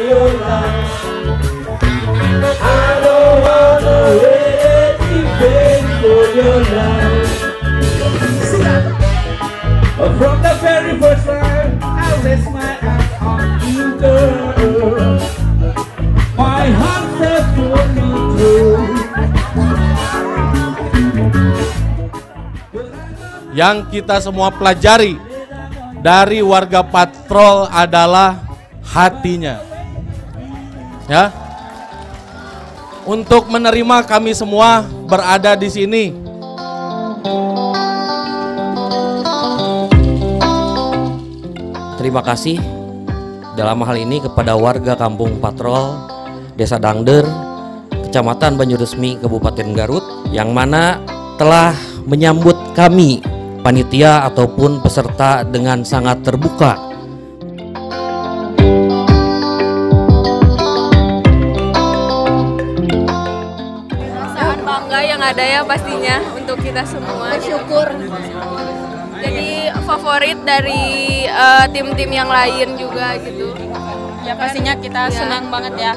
your love. I don't wanna wait for your love. From the very first time I raised my eyes on you, girl, my heart said for me too. Yang kita semua pelajari dari warga Patrol adalah hatinya. Ya. Untuk menerima kami semua berada di sini. Terima kasih dalam hal ini kepada warga Kampung Patrol, Desa Dangder, Kecamatan Banyuresmi, Kabupaten Garut, yang mana telah menyambut kami, panitia ataupun peserta, dengan sangat terbuka. Perasaan bangga yang ada ya pastinya untuk kita semua. Bersyukur. Jadi favorit dari tim-tim yang lain juga gitu. Ya pastinya kita senang banget ya.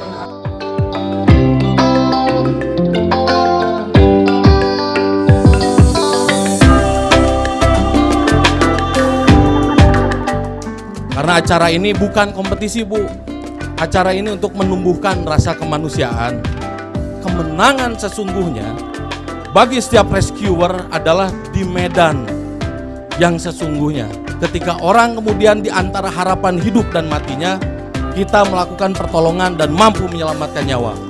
Karena acara ini bukan kompetisi, Bu. Acara ini untuk menumbuhkan rasa kemanusiaan. Kemenangan sesungguhnya bagi setiap rescuer adalah di medan yang sesungguhnya. Ketika orang kemudian di antara harapan hidup dan matinya, kita melakukan pertolongan dan mampu menyelamatkan nyawa.